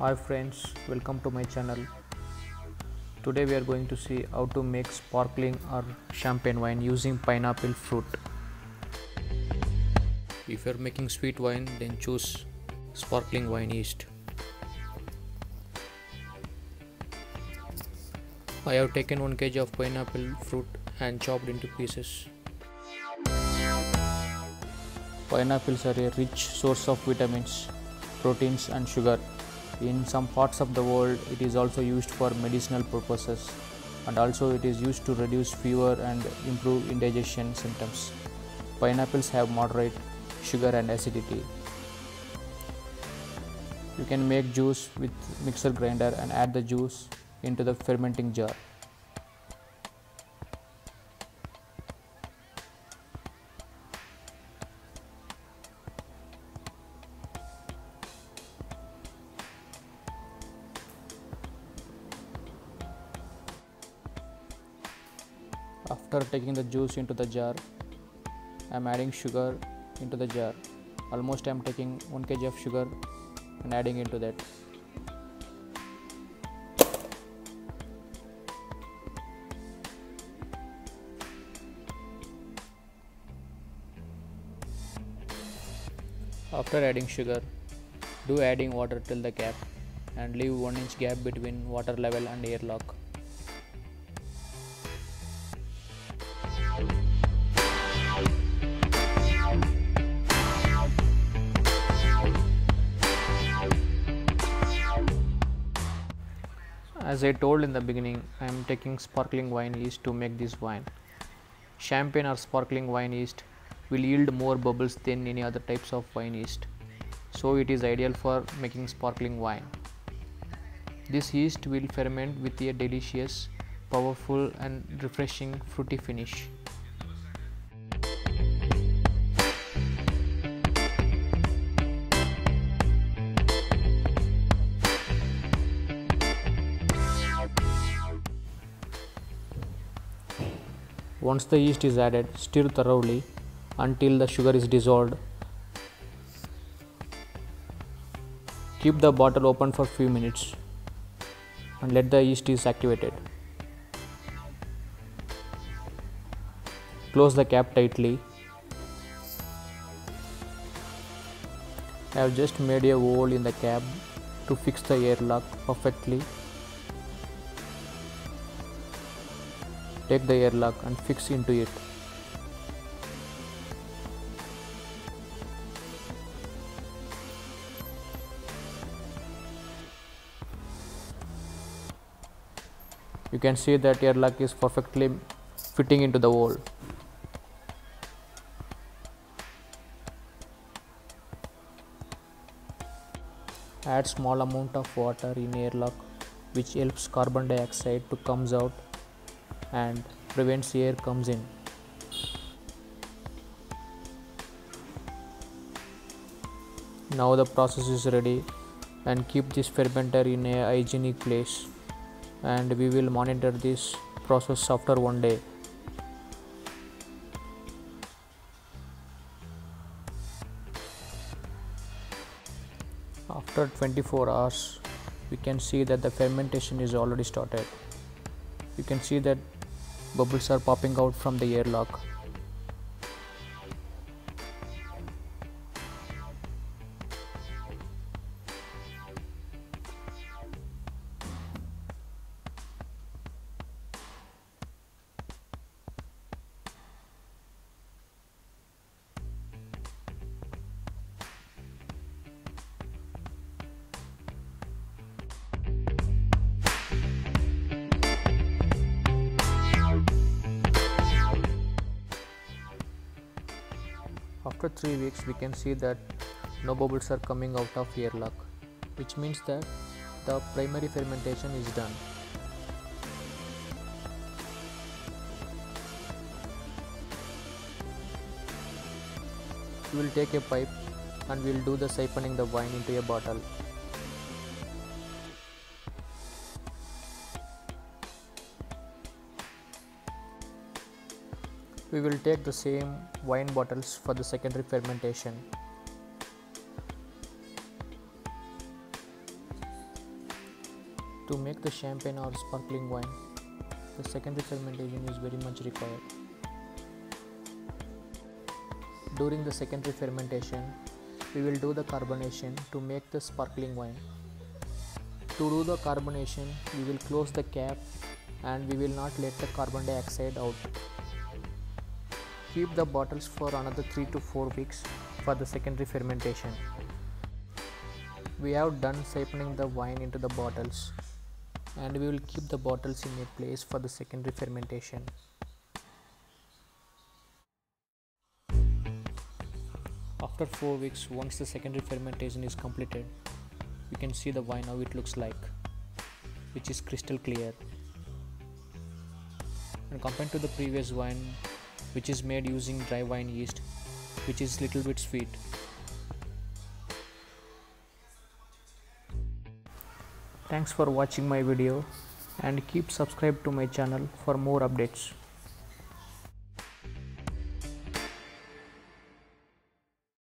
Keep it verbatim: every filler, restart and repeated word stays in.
Hi friends, welcome to my channel. Today we are going to see how to make sparkling or champagne wine using pineapple fruit. If you are making sweet wine, then choose sparkling wine yeast. I have taken one kilogram of pineapple fruit and chopped into pieces. Pineapples are a rich source of vitamins, proteins and sugar. In some parts of the world, it is also used for medicinal purposes, and also it is used to reduce fever and improve indigestion symptoms. Pineapples have moderate sugar and acidity. You can make juice with mixer grinder and add the juice into the fermenting jar. After taking the juice into the jar, I am adding sugar into the jar. Almost I am taking one kilogram of sugar and adding into that. After adding sugar, do adding water till the cap and leave one inch gap between water level and airlock. As I told in the beginning, I am taking sparkling wine yeast to make this wine. Champagne or sparkling wine yeast will yield more bubbles than any other types of wine yeast, so it is ideal for making sparkling wine. This yeast will ferment with a delicious, powerful and refreshing fruity finish. Once the yeast is added, stir thoroughly until the sugar is dissolved. Keep the bottle open for few minutes and let the yeast is activated. Close the cap tightly. I have just made a hole in the cap to fix the airlock perfectly. Take the airlock and fix into it. You can see that airlock is perfectly fitting into the hole. Add small amount of water in airlock, which helps carbon dioxide to comes out and prevents air comes in. Now the process is ready, and keep this fermenter in a hygienic place, and we will monitor this process after one day. After twenty-four hours, we can see that the fermentation is already started. You can see that bubbles are popping out from the airlock. After three weeks, we can see that no bubbles are coming out of airlock, which means that the primary fermentation is done. We will take a pipe and we will do the siphoning the wine into a bottle. We will take the same wine bottles for the secondary fermentation. To make the champagne or sparkling wine, the secondary fermentation is very much required. During the secondary fermentation, we will do the carbonation to make the sparkling wine. To do the carbonation, we will close the cap and we will not let the carbon dioxide out. Keep the bottles for another three to four weeks for the secondary fermentation. We have done siphoning the wine into the bottles, and we will keep the bottles in a place for the secondary fermentation. After four weeks, once the secondary fermentation is completed, you can see the wine how it looks like, which is crystal clear. And compared to the previous wine, which is made using dry wine yeast, which is little bit sweet. Thanks for watching my video and keep subscribed to my channel for more updates.